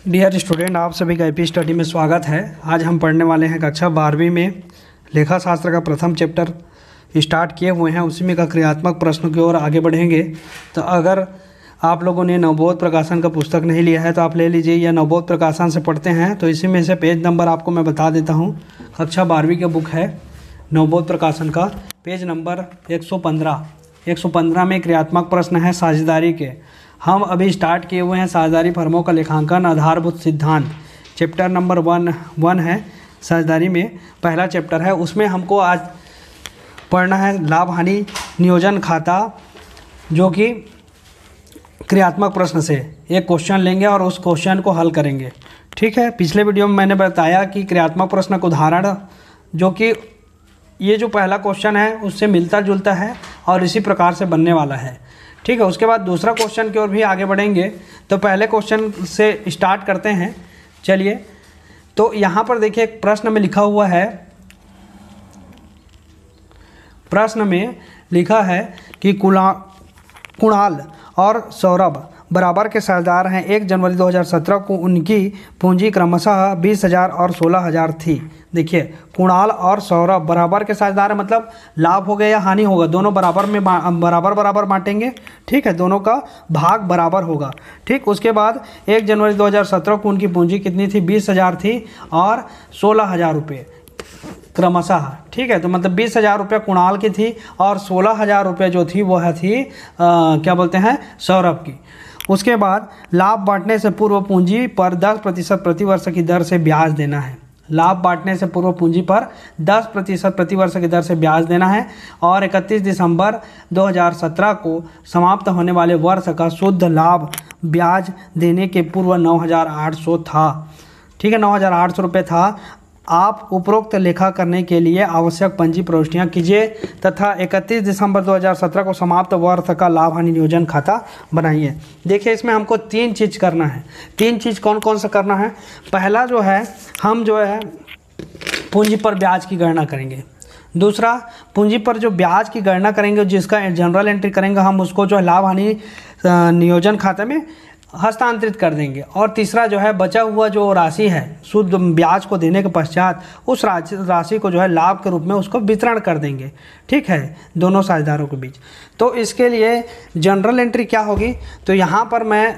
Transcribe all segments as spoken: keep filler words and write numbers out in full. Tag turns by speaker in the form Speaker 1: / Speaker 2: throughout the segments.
Speaker 1: Dear student, आप सभी का एपी स्टडी में स्वागत है। आज हम पढ़ने वाले हैं कक्षा बारहवीं में लेखा शास्त्र का प्रथम चैप्टर स्टार्ट किए हुए हैं, उसी में का क्रियात्मक प्रश्नों की ओर आगे बढ़ेंगे। तो अगर आप लोगों ने नवबोध प्रकाशन का पुस्तक नहीं लिया है तो आप ले लीजिए, या नवबोध प्रकाशन से पढ़ते हैं तो इसी में से पेज नंबर आपको मैं बता देता हूँ। कक्षा बारहवीं का बुक है नवबोध प्रकाशन का, पेज नंबर एक सौ पंद्रह एक सौ पंद्रह में क्रियात्मक प्रश्न है साझेदारी के। हम अभी स्टार्ट किए हुए हैं साझेदारी फर्मों का लेखांकन आधारभूत सिद्धांत, चैप्टर नंबर वन वन है साझेदारी में, पहला चैप्टर है। उसमें हमको आज पढ़ना है लाभ हानि नियोजन खाता, जो कि क्रियात्मक प्रश्न से एक क्वेश्चन लेंगे और उस क्वेश्चन को हल करेंगे। ठीक है, पिछले वीडियो में मैंने बताया कि क्रियात्मक प्रश्न का उदाहरण, जो कि ये जो पहला क्वेश्चन है उससे मिलता जुलता है और इसी प्रकार से बनने वाला है। ठीक है, उसके बाद दूसरा क्वेश्चन की ओर भी आगे बढ़ेंगे। तो पहले क्वेश्चन से स्टार्ट करते हैं। चलिए, तो यहाँ पर देखिए एक प्रश्न में लिखा हुआ है, प्रश्न में लिखा है कि कुला कुणाल और सौरभ बराबर के साझेदार हैं। एक जनवरी दो हज़ार सत्रह को उनकी पूंजी क्रमशः बीस हज़ार और सोलह हज़ार थी। देखिए, कुणाल और सौरभ बराबर के साझेदार है, मतलब लाभ हो गया या हानि होगा, दोनों बराबर में बराबर बराबर बांटेंगे। ठीक है, दोनों का भाग बराबर होगा। ठीक, उसके बाद एक जनवरी दो हज़ार सत्रह को उनकी पूंजी कितनी थी? बीस हज़ार थी और सोलह हज़ार रुपये क्रमशः। ठीक है, तो मतलब बीस हज़ार रुपये कुणाल की थी और सोलह हज़ार रुपये जो थी वह थी आ, क्या बोलते हैं, सौरभ की। उसके बाद लाभ बांटने से पूर्व पूंजी पर दस प्रतिशत प्रतिवर्ष की दर से ब्याज देना है। लाभ बांटने से पूर्व पूंजी पर दस प्रतिशत प्रतिवर्ष की दर से ब्याज देना है और इकतीस दिसंबर दो हज़ार सत्रह को समाप्त होने वाले वर्ष का शुद्ध लाभ ब्याज देने के पूर्व नौ हज़ार आठ सौ था। ठीक है, नौ हज़ार आठ सौ रुपये था। आप उपरोक्त लेखा करने के लिए आवश्यक पंजी प्रविष्टियाँ कीजिए तथा इकतीस दिसंबर दो हज़ार सत्रह को समाप्त वर्ष का लाभ हानि नियोजन खाता बनाइए। देखिए, इसमें हमको तीन चीज़ करना है। तीन चीज़ कौन कौन सा करना है? पहला जो है, हम जो है पूंजी पर ब्याज की गणना करेंगे। दूसरा, पूंजी पर जो ब्याज की गणना करेंगे, जिसका जनरल एंट्री करेंगे, हम उसको जो है लाभ हानि नियोजन खाते में हस्तांतरित कर देंगे। और तीसरा जो है, बचा हुआ जो राशि है शुद्ध ब्याज को देने के पश्चात उस राशि को जो है लाभ के रूप में उसको वितरण कर देंगे। ठीक है, दोनों साझेदारों के बीच। तो इसके लिए जनरल एंट्री क्या होगी? तो यहाँ पर मैं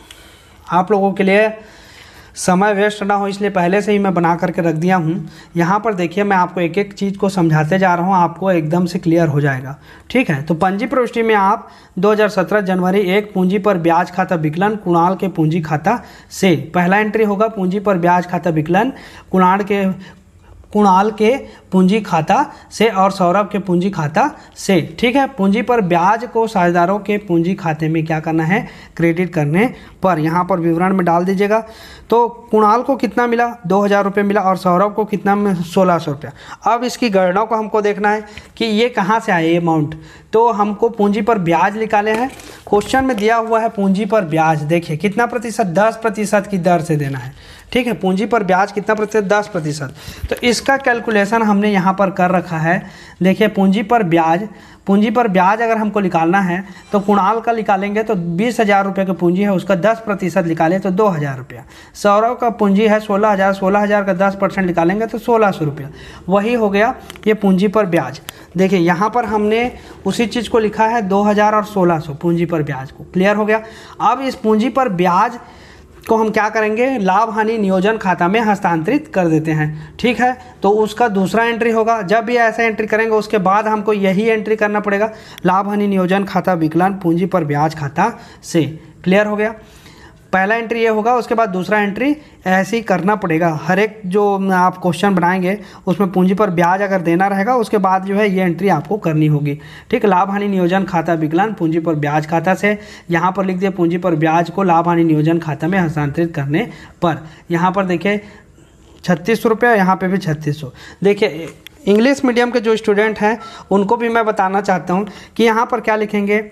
Speaker 1: आप लोगों के लिए समय वेस्ट ना हो इसलिए पहले से ही मैं बना करके रख दिया हूँ। यहाँ पर देखिए, मैं आपको एक एक चीज़ को समझाते जा रहा हूँ, आपको एकदम से क्लियर हो जाएगा। ठीक है, तो पंजी प्रविष्टि में आप दो हज़ार सत्रह जनवरी एक पूंजी पर ब्याज खाता विकलन कुणाल के पूंजी खाता से, पहला एंट्री होगा पूंजी पर ब्याज खाता विकलन कुणाल के कुणाल के पूंजी खाता से और सौरभ के पूंजी खाता से। ठीक है, पूंजी पर ब्याज को साझेदारों के पूंजी खाते में क्या करना है? क्रेडिट करने पर यहाँ पर विवरण में डाल दीजिएगा। तो कुणाल को कितना मिला? दो हज़ार रुपये मिला और सौरभ को कितना में? सोलह सौ रुपया। अब इसकी गणना को हमको देखना है कि ये कहाँ से आए ये अमाउंट। तो हमको पूंजी पर ब्याज निकाले हैं। क्वेश्चन में दिया हुआ है पूंजी पर ब्याज, देखिए कितना प्रतिशत? दस प्रतिशत की दर से देना है। ठीक है, पूंजी पर ब्याज कितना प्रतिशत? दस प्रतिशत। तो इसका कैलकुलेशन हमने यहाँ पर कर रखा है। देखिए, पूंजी पर ब्याज पूंजी पर ब्याज अगर हमको निकालना है तो कुणाल का निकालेंगे तो बीस हज़ार रुपये की पूंजी है, उसका दस प्रतिशत निकालें तो दो हज़ार रुपया। सौरभ का पूंजी है सोलह हज़ार, सोलह हज़ार का दस परसेंट निकालेंगे तो सोलह सौ रुपया। वही हो गया ये पूंजी पर ब्याज। देखिए, यहाँ पर हमने उसी चीज़ को लिखा है, दो हज़ार और सोलह सौ पूंजी पर ब्याज को। क्लियर हो गया? अब इस पूंजी पर ब्याज को हम क्या करेंगे? लाभ हानि नियोजन खाता में हस्तांतरित कर देते हैं। ठीक है, तो उसका दूसरा एंट्री होगा। जब भी ऐसा एंट्री करेंगे उसके बाद हमको यही एंट्री करना पड़ेगा, लाभ हानि नियोजन खाता विकलन पूंजी पर ब्याज खाता से। क्लियर हो गया? पहला एंट्री ये होगा, उसके बाद दूसरा एंट्री ऐसे ही करना पड़ेगा। हर एक जो आप क्वेश्चन बनाएंगे उसमें पूंजी पर ब्याज अगर देना रहेगा उसके बाद जो है ये एंट्री आपको करनी होगी। ठीक, लाभ हानि नियोजन खाता विकलन पूंजी पर ब्याज खाता से, यहाँ पर लिख दिया पूंजी पर ब्याज को लाभ हानि नियोजन खाता में हस्तांतरित करने पर। यहाँ पर देखिए छत्तीस सौ रुपया, यहाँ पर भी छत्तीस सौ। देखिए, इंग्लिश मीडियम के जो स्टूडेंट हैं उनको भी मैं बताना चाहता हूँ कि यहाँ पर क्या लिखेंगे?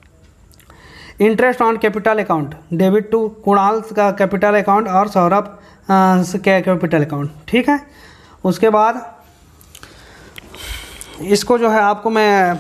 Speaker 1: Interest on capital account, debit to Kunal का कैपिटल अकाउंट और सौरभ के कैपिटल अकाउंट। ठीक है, उसके बाद इसको जो है आपको मैं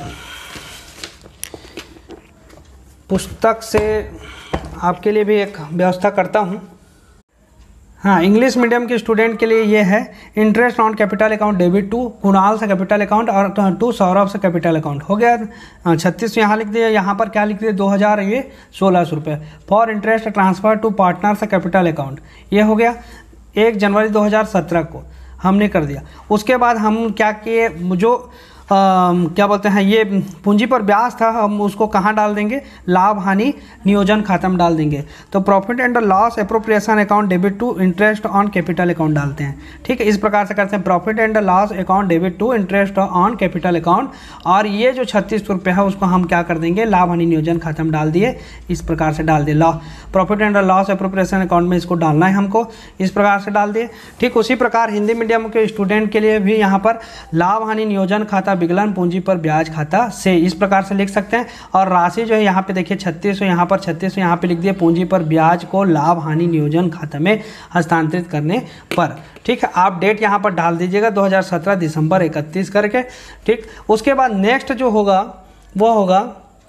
Speaker 1: पुस्तक से आपके लिए भी एक व्यवस्था करता हूँ। हाँ, इंग्लिश मीडियम के स्टूडेंट के लिए ये है interest on capital account debit to Kunal से कैपिटल अकाउंट और टू सौरभ से कैपिटल अकाउंट हो गया। छत्तीस यहाँ लिख दिया, यहाँ पर क्या लिख दिया दो हज़ार, ये सोलह सौ रुपये for interest transfer to partner से कैपिटल अकाउंट, ये हो गया एक जनवरी दो हज़ार सत्रह को हमने कर दिया। उसके बाद हम क्या किए, जो आ, क्या बोलते हैं ये पूंजी पर ब्याज था, हम उसको कहाँ डाल देंगे, लाभ हानि नियोजन खाता में डाल देंगे। तो profit and loss appropriation account debit to interest on capital account डालते हैं। ठीक है, इस प्रकार से करते हैं profit and loss account debit to interest on capital account, और ये जो छत्तीस सौ रुपये है उसको हम क्या कर देंगे, लाभ हानि नियोजन खाता में डाल दिए, इस प्रकार से डाल दिए। Law profit and loss appropriation account में इसको डालना है हमको, इस प्रकार से डाल दिए। ठीक, उसी प्रकार हिंदी मीडियम के स्टूडेंट के लिए भी यहाँ पर लाभ हानि नियोजन खाता विकलन पूंजी पर ब्याज खाता से, इस प्रकार से लिख सकते हैं। और राशि जो है यहाँ पे देखिए छत्तीस सौ, यहाँ पर छत्तीस सौ यहाँ पे लिख दिए पूंजी पर ब्याज को लाभ हानि नियोजन खाते में हस्तांतरित करने पर। ठीक है, आप डेट यहाँ पर डाल दीजिएगा दो हज़ार सत्रह दिसंबर इकतीस करके। ठीक, उसके बाद नेक्स्ट जो होगा वो होगा,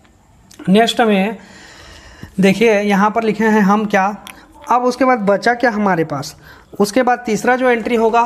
Speaker 1: नेक्स्ट में देखिए यहाँ पर लिखे हैं हम क्या, अब उसके बाद बचा क्या हमारे पास, उसके बाद तीसरा जो एंट्री होगा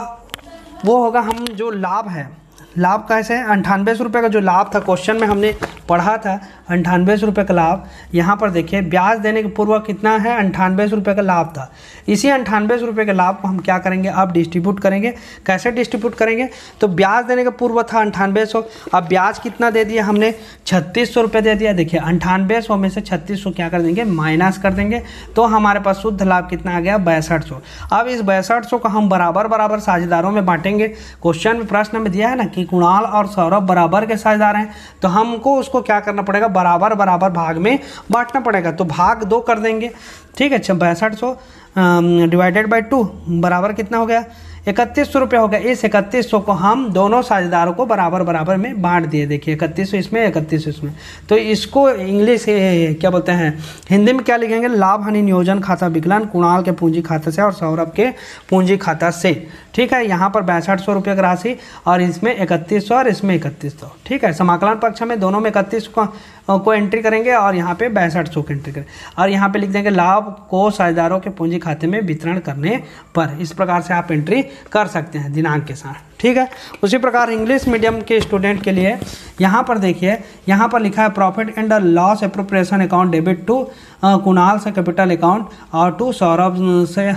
Speaker 1: वो होगा हम जो लाभ है, लाभ कैसे है, अंठानवे सौ रुपये का जो लाभ था क्वेश्चन में हमने पढ़ा था, अंठानवे सौ रुपये का लाभ। यहाँ पर देखिए ब्याज देने के पूर्व कितना है, अंठानवे सौ रुपये का लाभ था। इसी अंठानवे सौ रुपये के लाभ को हम क्या करेंगे, अब डिस्ट्रीब्यूट करेंगे। कैसे डिस्ट्रीब्यूट करेंगे, तो ब्याज देने के पूर्व था अंठानवे सौ, अब ब्याज कितना दे दिया हमने, छत्तीस सौ रुपये दे दिया। देखिए अंठानवे सौ में से छत्तीस सौ क्या कर देंगे, माइनस कर देंगे, तो हमारे पास शुद्ध लाभ कितना आ गया, बैसठ सौ। अब इस बैसठ सौ को हम बराबर बराबर साझेदारों में बांटेंगे। क्वेश्चन में प्रश्न में दिया है ना कि कुणाल और सौरभ बराबर के साझेदार हैं, तो हमको उसको क्या करना पड़ेगा, बराबर बराबर भाग में बांटना पड़ेगा। तो भाग दो कर देंगे। ठीक है, अच्छा बैसठ सौ डिवाइडेड बाई टू बराबर कितना हो गया, इकतीस सौ रुपये हो गया। इस इकतीस सौ को हम दोनों साझेदारों को बराबर बराबर में बांट दिए। देखिए इकतीस सौ इसमें, इकतीस सौ इसमें, तो इसको इंग्लिश क्या बोलते हैं, हिंदी में क्या लिखेंगे, लाभ हानि नियोजन खाता विकलन कुणाल के पूंजी खाते से और सौरभ के पूंजी खाता से। ठीक है, यहाँ पर बैसठ सौ रुपये की राशि और इसमें इकतीस सौ और इसमें इकतीस सौ। ठीक है, समाकलन पक्ष में दोनों में इकतीस को को एंट्री करेंगे और यहाँ पे बैसठ सौ की एंट्री करें, और यहाँ पे लिख देंगे लाभ को साझेदारों के पूंजी खाते में वितरण करने पर। इस प्रकार से आप एंट्री कर सकते हैं दिनांक के साथ। ठीक है, उसी प्रकार इंग्लिश मीडियम के स्टूडेंट के लिए यहाँ पर देखिए, यहाँ पर लिखा है profit and loss appropriation account debit to Kunal से कैपिटल अकाउंट और टू सौरभ से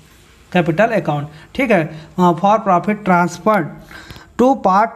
Speaker 1: कैपिटल अकाउंट। ठीक है, for profit transfer to part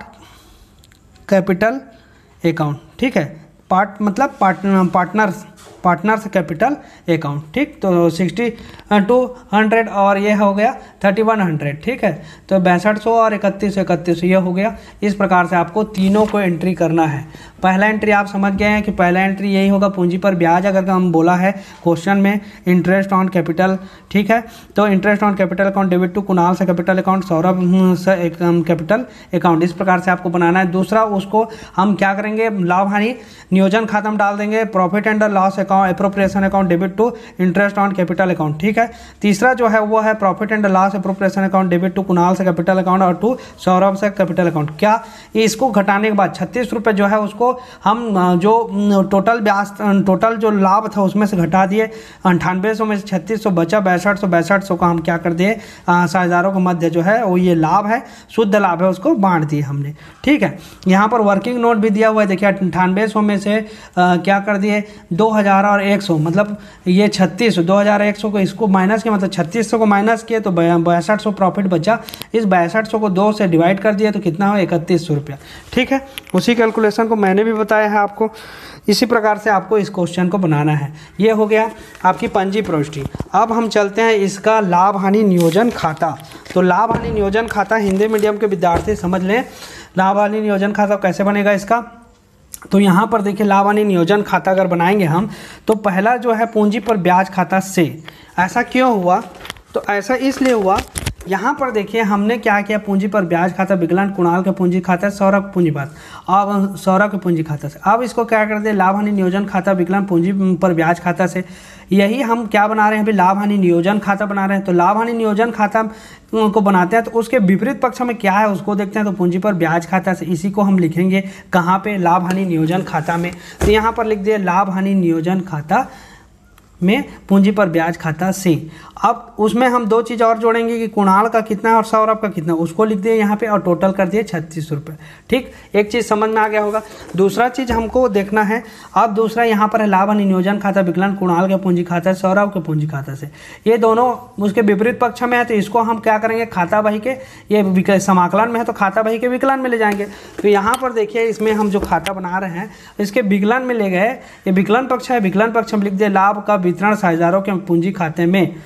Speaker 1: capital account. ठीक है, पार्ट मतलब partner partners partners capital account. ठीक, तो सिक्सटी टू हंड्रेड और ये हो गया थर्टी वन हंड्रेड। ठीक है, तो बैसठ सौ और इकतीस सौ इकतीस सौ ये हो गया। इस प्रकार से आपको तीनों को एंट्री करना है। पहला एंट्री आप समझ गए हैं कि पहला एंट्री यही होगा, पूंजी पर ब्याज अगर हम बोला है क्वेश्चन में, इंटरेस्ट ऑन कैपिटल। ठीक है, तो interest on capital account debit to Kunal से कैपिटल अकाउंट, सौरभ से कैपिटल अकाउंट। इस प्रकार से आपको बनाना है। दूसरा उसको हम क्या करेंगे, लाभ हानि नियोजन खाता में डाल देंगे, profit and loss account appropriation account debit to interest on capital account. ठीक है, तीसरा जो है वो है profit and loss appropriation account debit to Kunal से कैपिटल अकाउंट और टू सौरभ से कैपिटल अकाउंट। क्या इसको घटाने के बाद छत्तीस रुपये जो है उसको हम जो टोटल ब्याज टोटल जो लाभ था उसमें से घटा दिए, अंठानवे सौ में से छत्तीस सौ बचा, बैसठ सौ बैसठ सौ का हम क्या कर दिए, साझेदारों के मध्य जो है वो ये लाभ है, शुद्ध लाभ है, उसको बांट दिए हमने। ठीक है, यहाँ पर वर्किंग नोट भी दिया हुआ है। देखिए अंठानवे सौ में से आ, क्या कर दिए, दो हज़ार और एक सौ, मतलब ये छत्तीस सौ, दो हज़ार एक सौ को इसको माइनस किया, मतलब छत्तीस सौ को माइनस किए तो बैसठ सौ प्रॉफिट बचा। इस बैसठ सौ को दो से डिवाइड कर दिया तो कितना हो, इकतीस सौ रुपया। ठीक है, उसी कैलकुलेशन को मैंने भी बताया है आपको। इसी प्रकार से आपको इस क्वेश्चन को बनाना है। ये हो गया आपकी पंजी प्रविष्टि। अब हम चलते हैं इसका लाभ हानि नियोजन खाता। तो लाभ हानि नियोजन खाता हिंदी मीडियम के विद्यार्थी समझ लें, लाभ हानि नियोजन खाता कैसे बनेगा इसका। तो यहाँ पर देखिए लाभ हानि नियोजन खाता अगर बनाएंगे हम, तो पहला जो है पूंजी पर ब्याज खाता से। ऐसा क्यों हुआ, तो ऐसा इसलिए हुआ, यहाँ पर देखिए हमने क्या किया, पूंजी पर ब्याज खाता विकलन कुणाल के पूंजी खाता, सौरभ पूंजी बात अब सौरभ के पूंजी खाता से। अब इसको क्या करते हैं, लाभ हानि नियोजन खाता विकलन पूंजी पर ब्याज खाता से। यही हम क्या बना रहे हैं अभी, लाभ हानि नियोजन खाता बना रहे हैं। तो लाभ हानि नियोजन खाता को बनाते हैं तो उसके विपरीत पक्ष में क्या है उसको देखते हैं। तो पूंजी पर ब्याज खाता से, इसी को हम लिखेंगे कहाँ पे, लाभ हानि नियोजन खाता में। तो यहाँ पर लिख दिए लाभ हानि नियोजन खाता में पूंजी पर ब्याज खाता सी। अब उसमें हम दो चीज़ और जोड़ेंगे कि कुणाल का कितना है और सौरभ का कितना, उसको लिख दिए यहाँ पे और टोटल कर दिए छत्तीस रुपये। ठीक, एक चीज़ समझ में आ गया होगा। दूसरा चीज़ हमको देखना है, अब दूसरा यहाँ पर है लाभ हानि नियोजन खाता विकलन कुणाल के पूंजी खाता है सौरभ के पूंजी खाता से। ये दोनों उसके विपरीत पक्ष में है, तो इसको हम क्या करेंगे, खाता बही के, ये समाकलन में है तो खाता बही के विकलन में ले जाएंगे। तो यहाँ पर देखिए इसमें हम जो खाता बना रहे हैं इसके विकलन में ले गए, ये विकलन पक्ष है, विकलन पक्ष हम लिख दिए लाभ का वितरण साझेदारों के पूंजी खाते में।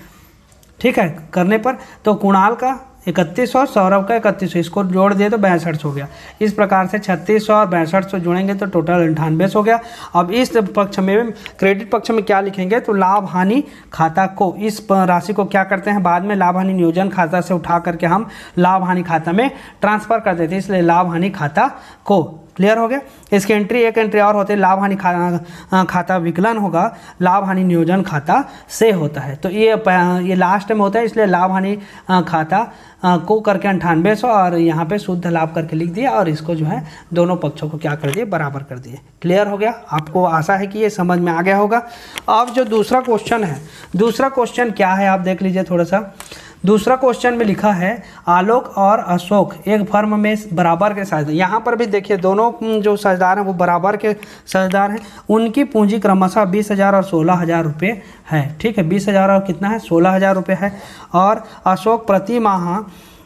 Speaker 1: ठीक है, करने पर तो कुणाल का इकतीस सौ, सौरभ का इकतीस सौ, इसको जोड़ दिए तो बैसठ सौ हो गया। इस प्रकार से छत्तीस सौ और बैसठ सौ जोड़ेंगे तो टोटल अंठानवे सौ हो गया। अब इस पक्ष में क्रेडिट पक्ष में क्या लिखेंगे, तो लाभ हानि खाता को, इस राशि को क्या करते हैं बाद में लाभ हानि नियोजन खाता से उठा करके हम लाभ हानि खाता में ट्रांसफर कर देते हैं, इसलिए लाभ हानि खाता को। क्लियर हो गया। इसकी एंट्री एक एंट्री और होती है, लाभ हानि खा, खाता विकलन होगा लाभ हानि नियोजन खाता से होता है। तो ये ये लास्ट में होता है, इसलिए लाभ हानि खाता को करके अंठानवे सौ और यहाँ पे शुद्ध लाभ करके लिख दिया और इसको जो है दोनों पक्षों को क्या कर दिए, बराबर कर दिए। क्लियर हो गया। आपको आशा है कि ये समझ में आ गया होगा। अब जो दूसरा क्वेश्चन है, दूसरा क्वेश्चन क्या है आप देख लीजिए थोड़ा सा। दूसरा क्वेश्चन में लिखा है आलोक और अशोक एक फर्म में बराबर के साझेदार। यहाँ पर भी देखिए दोनों जो साझेदार हैं वो बराबर के साझेदार हैं। उनकी पूंजी क्रमशः बीस हज़ार और सोलह हज़ार रुपये है। ठीक है, बीस हज़ार और कितना है, सोलह हज़ार रुपये है। और अशोक प्रति माह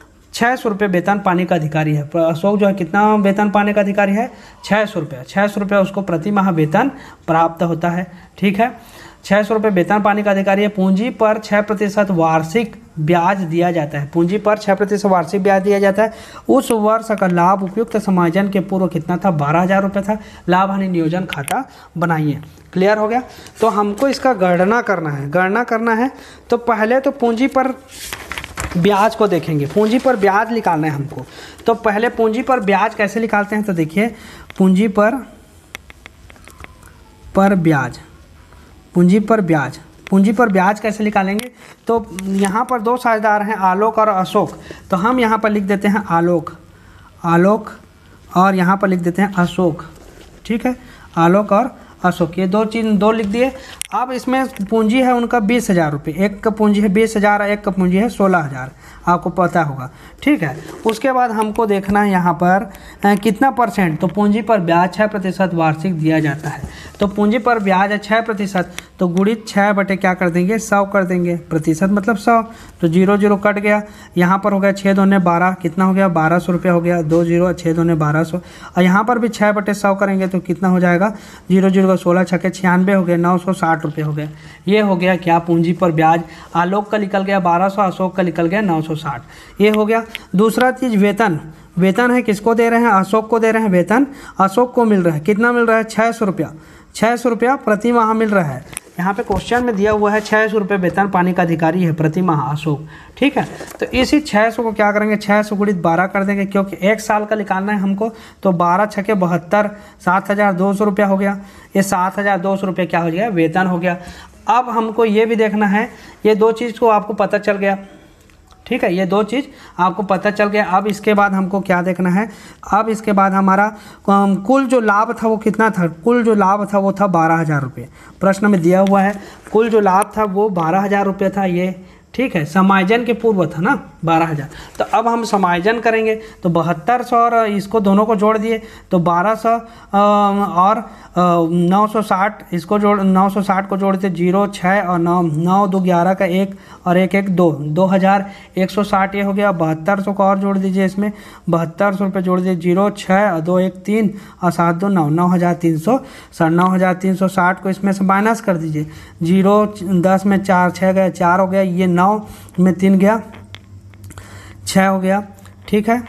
Speaker 1: छः सौ रुपये वेतन पाने का अधिकारी है। अशोक जो है कितना वेतन पाने का अधिकारी है, छः सौ रुपये छः सौ रुपये उसको प्रति माह वेतन प्राप्त होता है। ठीक है, छः सौ रुपये वेतन पाने का अधिकारी है। पूंजी पर छः प्रतिशत वार्षिक ब्याज दिया जाता है। पूंजी पर छः प्रतिशत वार्षिक ब्याज दिया जाता है। उस वर्ष का लाभ उपयुक्त समायोजन के पूर्व कितना था, बारह हज़ार रुपये था। लाभ हानि नियोजन खाता बनाइए। क्लियर हो गया। तो हमको इसका गणना करना है, गणना करना है तो पहले तो पूंजी पर ब्याज को देखेंगे। पूंजी पर ब्याज निकालना है हमको। तो पहले पूंजी पर ब्याज कैसे निकालते हैं, तो देखिए पूंजी पर पर ब्याज पूंजी पर ब्याज पूंजी पर ब्याज कैसे निकालेंगे। तो यहाँ पर दो साझेदार हैं आलोक और अशोक, तो हम यहाँ पर लिख देते हैं आलोक आलोक और यहाँ पर लिख देते हैं अशोक। ठीक है, आलोक और अशोक, ये दो चीज दो लिख दिए। अब इसमें पूंजी है उनका बीस हज़ार रुपये, एक का पूंजी है बीस हज़ार, एक का पूंजी है सोलह हज़ार, आपको पता होगा। ठीक है, उसके बाद हमको देखना है यहाँ पर आ, कितना परसेंट, तो पूंजी पर ब्याज छः प्रतिशत वार्षिक दिया जाता है। तो पूंजी पर ब्याज है छः प्रतिशत, तो गुणित छः बटे क्या कर देंगे, सौ कर देंगे। प्रतिशत मतलब सौ, तो जीरो जीरो कट गया। यहाँ पर हो गया छः दोने बारह, कितना हो गया, बारह सौ रुपये हो गया। दो जीरो छः दोने बारह सौ, और यहाँ पर भी छः बटे सौ करेंगे तो कितना हो जाएगा, जीरो जीरो सोलह छः छियानवे हो गया, नौ सौ साठ रुपये हो गया। ये हो गया क्या, पूंजी पर ब्याज। आलोक का निकल गया बारह सौ, अशोक का निकल गया नौ सौ साठ। ये हो गया। दूसरा चीज़ वेतन, वेतन है किसको दे रहे हैं, अशोक को दे रहे हैं वेतन। अशोक को मिल रहा है कितना मिल रहा है, छः सौ रुपया छः सौ रुपया प्रति माह मिल रहा है। यहाँ पे क्वेश्चन में दिया हुआ है छः सौ रुपये वेतन पाने का अधिकारी है प्रति माह अशोक। ठीक है, तो इसी छः सौ को क्या करेंगे, छः सौ गुणित बारह कर देंगे, क्योंकि एक साल का निकालना है हमको। तो बारह छः बहत्तर, सात हज़ार दो सौ रुपया हो गया। ये सात हज़ार दो सौ रुपये क्या हो गया, वेतन हो गया। अब हमको ये भी देखना है, ये दो चीज़ को आपको पता चल गया। ठीक है, ये दो चीज़ आपको पता चल गया। अब इसके बाद हमको क्या देखना है, अब इसके बाद हमारा कुल जो लाभ था वो कितना था, कुल जो लाभ था वो था बारह हज़ार रुपये। प्रश्न में दिया हुआ है कुल जो लाभ था वो बारह हज़ार रुपये था ये। ठीक है, समायोजन के पूर्व था ना बारह हज़ार। तो अब हम समायोजन करेंगे तो बहत्तर सौ और इसको दोनों को जोड़ दिए तो बारह सौ और नौ सौ साठ, इसको जोड़ नौ सौ साठ को जोड़ते जीरो छः और नौ नौ दो ग्यारह का एक और एक एक दो दो हज़ार एक सौ साठ ये हो गया। बहत्तर सौ को और जोड़ दीजिए, इसमें बहत्तर सौ रुपये जोड़ दीजिए, जीरो छः और दो एक तीन और सात दो नौ, नौ हज़ार तीन सौ साठ नौ हज़ार तीन सौ साठ को इसमें से माइनस कर दीजिए। जीरो दस में चार छः गया, चार हो गया, ये नौ में तीन गया, छः हो गया। ठीक है,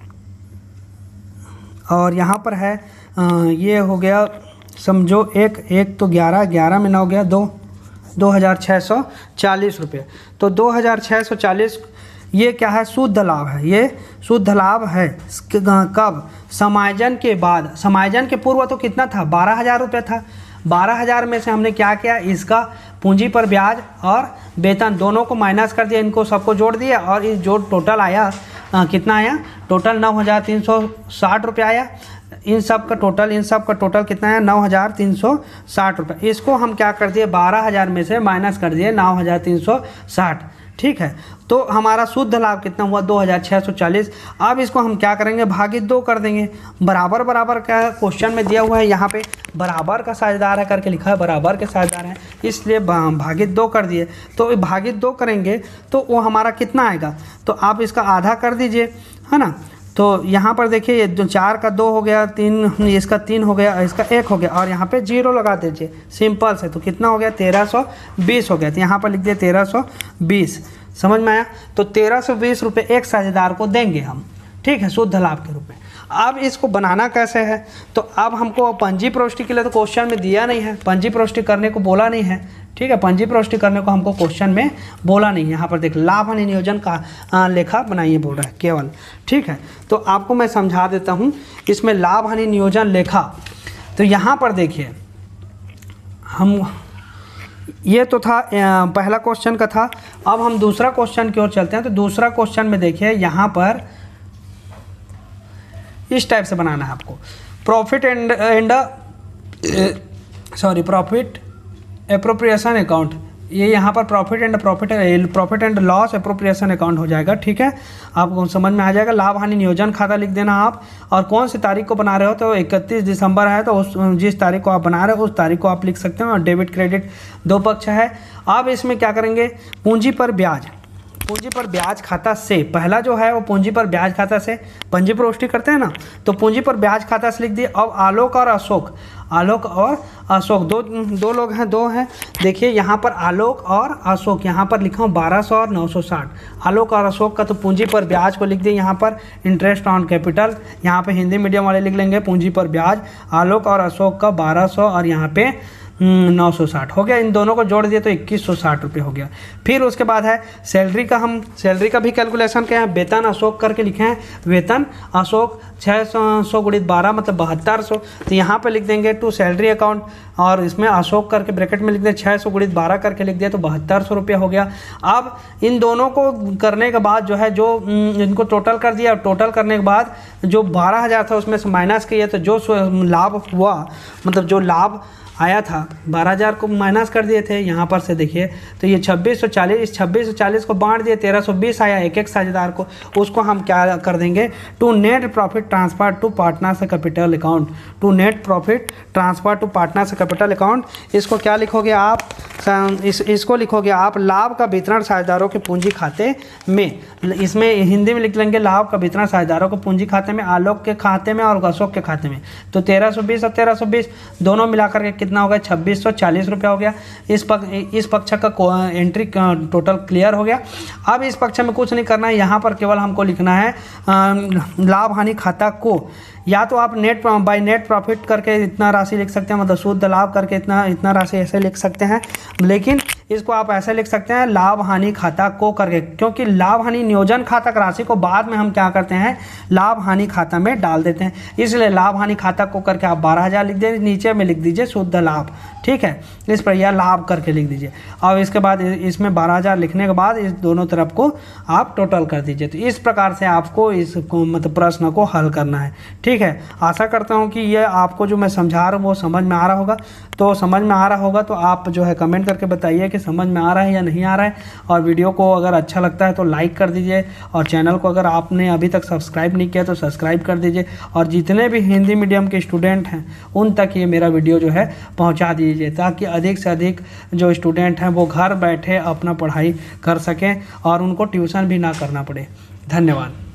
Speaker 1: और यहाँ पर है आ, ये हो गया समझो एक एक तो ग्यारह, ग्यारह में नौ गया, दो दो हज़ार छः सौ चालीस रुपये। तो दो हज़ार छः सौ चालीस ये क्या है, शुद्ध लाभ है। ये शुद्ध लाभ है कब, समायोजन के बाद। समायोजन के पूर्व तो कितना था, बारह हज़ार रुपये था। बारह हज़ार में से हमने क्या किया, इसका पूंजी पर ब्याज और वेतन दोनों को माइनस कर दिया, इनको सबको जोड़ दिया और इस जो टोटल आया आ, कितना आया टोटल नौ हज़ार तीन सौ साठ रुपये आया। इन सब का टोटल इन सब का टोटल कितना है नौ हज़ार तीन सौ साठ रुपये। इसको हम क्या कर दिए बारह हज़ार में से माइनस कर दिए नौ हज़ार तीन सौ साठ। ठीक है, तो हमारा शुद्ध लाभ कितना हुआ दो हज़ार छः सौ चालीस। अब इसको हम क्या करेंगे भागित दो कर देंगे। बराबर बराबर का क्वेश्चन में दिया हुआ है, यहाँ पे बराबर का साझेदार है करके लिखा है, बराबर के साझेदार हैं इसलिए भागित दो कर दिए। तो भागित दो करेंगे तो वो हमारा कितना आएगा, तो आप इसका आधा कर दीजिए, है ना। तो यहाँ पर देखिए ये जो चार का दो हो गया, तीन इसका तीन हो गया, इसका एक हो गया और यहाँ पे जीरो लगा दीजिए सिंपल से। तो कितना हो गया तेरह सौ बीस हो गया। तो यहाँ पर लिख दिया तेरह सौ बीस। समझ में आया। तो तेरह सौ बीस रुपये एक साझेदार को देंगे हम, ठीक है, शुद्ध लाभ के रूप में। अब इसको बनाना कैसे है, तो अब हमको पंजी प्रविष्टि के लिए तो क्वेश्चन में दिया नहीं है, पंजी प्रविष्टि करने को बोला नहीं है। ठीक है, पंजी प्रविष्टि करने को हमको क्वेश्चन में बोला नहीं है। यहाँ पर देख लाभ हानि नियोजन का आ, लेखा बनाइए बोल रहा है केवल। ठीक है, तो आपको मैं समझा देता हूँ इसमें लाभ हानि नियोजन लेखा। तो यहाँ पर देखिए हम ये तो था पहला क्वेश्चन का था। अब हम दूसरा क्वेश्चन की ओर चलते हैं। तो दूसरा क्वेश्चन में देखिए यहाँ पर इस टाइप से बनाना है आपको। Profit and and sorry profit appropriation account, ये यहाँ पर profit and profit profit and loss appropriation account हो जाएगा। ठीक है, आपको समझ में आ जाएगा। लाभ हानि नियोजन खाता लिख देना आप, और कौन सी तारीख को बना रहे हो, तो इकतीस दिसंबर है तो उस जिस तारीख को आप बना रहे हो उस तारीख को आप लिख सकते हो। और डेबिट क्रेडिट दो पक्ष है। अब इसमें क्या करेंगे पूंजी पर ब्याज, पूंजी पर ब्याज खाता से पहला जो है वो पूंजी पर ब्याज खाता से पंजी प्रविष्टि करते हैं ना, तो पूंजी पर ब्याज खाता से लिख दिए। अब आलोक और अशोक, आलोक और अशोक दो दो लोग हैं, दो हैं। देखिए यहाँ पर आलोक और अशोक, यहाँ पर लिखा हूँ बारह सौ और नौ सौ साठ। आलोक और अशोक का तो पूंजी पर ब्याज को लिख दिए यहाँ पर इंटरेस्ट ऑन कैपिटल, यहाँ पे हिंदी मीडियम वाले लिख लेंगे पूंजी पर ब्याज। आलोक और अशोक का बारह सौ और यहाँ पे नौ सौ साठ हो गया। इन दोनों को जोड़ दिए तो इक्कीस सौ साठ रुपये हो गया। फिर उसके बाद है सैलरी का, हम सैलरी का भी कैलकुलेशन किए हैं। वेतन अशोक करके लिखे हैं, वेतन अशोक छः सौ सौ गुणित बारह मतलब बहत्तर सौ। तो यहाँ पे लिख देंगे टू सैलरी अकाउंट, और इसमें अशोक करके ब्रैकेट में लिख दें छः सौ गुणित बारह करके लिख दिया तो बहत्तर सौ रुपया हो गया। अब इन दोनों को करने के बाद जो है जो इनको टोटल कर दिया, टोटल करने के बाद जो बारह हज़ार था उसमें से माइनस किया तो जो लाभ हुआ, मतलब जो लाभ आया था बारह हज़ार को माइनस कर दिए थे यहाँ पर से देखिए। तो ये छब्बीस सौ चालीस, इस छब्बीस सौ चालीस को बांट दिए, तेरह सौ बीस आया एक एक साझेदार को। उसको हम क्या कर देंगे to net profit transfer to partners capital account, to net profit transfer to partners capital account. इसको क्या लिखोगे आप, इस इसको लिखोगे आप लाभ का वितरण साझेदारों के पूंजी खाते में। इसमें हिंदी में लिख लेंगे लाभ का वितरण साझेदारों को पूंजी खाते में, आलोक के खाते में और अशोक के खाते में। तो तेरह सौ बीस और तेरह सौ बीस दोनों मिलाकर के कितना हो गया छब्बीस सौ चालीस रुपया हो गया। इस पक्ष इस पक्ष का एंट्री टोटल क्लियर हो गया। अब इस पक्ष में कुछ नहीं करना है, यहाँ पर केवल हमको लिखना है लाभ हानि खाता को। या तो आप नेट बाय नेट प्रॉफिट करके इतना राशि लिख सकते हैं, मतलब शुद्ध लाभ करके इतना इतना राशि ऐसे लिख सकते हैं, लेकिन इसको आप ऐसे लिख सकते हैं लाभ हानि खाता को करके, क्योंकि लाभ हानि नियोजन खाता की राशि को बाद में हम क्या करते हैं लाभ हानि खाता में डाल देते हैं। इसलिए लाभ हानि खाता को करके आप बारह हज़ार लिख दीजिए, नीचे में लिख दीजिए शुद्ध लाभ। ठीक है, इस पर यह लाभ करके लिख दीजिए। और इसके बाद इसमें बारह हज़ार लिखने के बाद इस दोनों तरफ को आप टोटल कर दीजिए। तो इस प्रकार से आपको इस मतलब प्रश्न को हल करना है। ठीक है, आशा करता हूँ कि ये आपको जो मैं समझा रहा हूँ वो समझ में आ रहा होगा। तो समझ में आ रहा होगा तो आप जो है कमेंट करके बताइए कि समझ में आ रहा है या नहीं आ रहा है। और वीडियो को अगर अच्छा लगता है तो लाइक कर दीजिए, और चैनल को अगर आपने अभी तक सब्सक्राइब नहीं किया तो सब्सक्राइब कर दीजिए। और जितने भी हिंदी मीडियम के स्टूडेंट हैं उन तक ये मेरा वीडियो जो है पहुँचा दीजिए, ताकि अधिक से अधिक जो स्टूडेंट हैं वो घर बैठे अपना पढ़ाई कर सकें और उनको ट्यूशन भी ना करना पड़े। धन्यवाद।